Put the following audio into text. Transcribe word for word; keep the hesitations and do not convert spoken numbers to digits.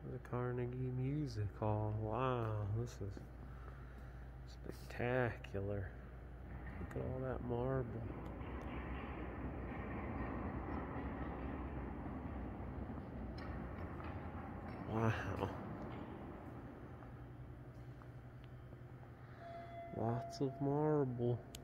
The Carnegie Music Hall. Wow, this is spectacular. Look at all that marble. Wow. Lots of marble.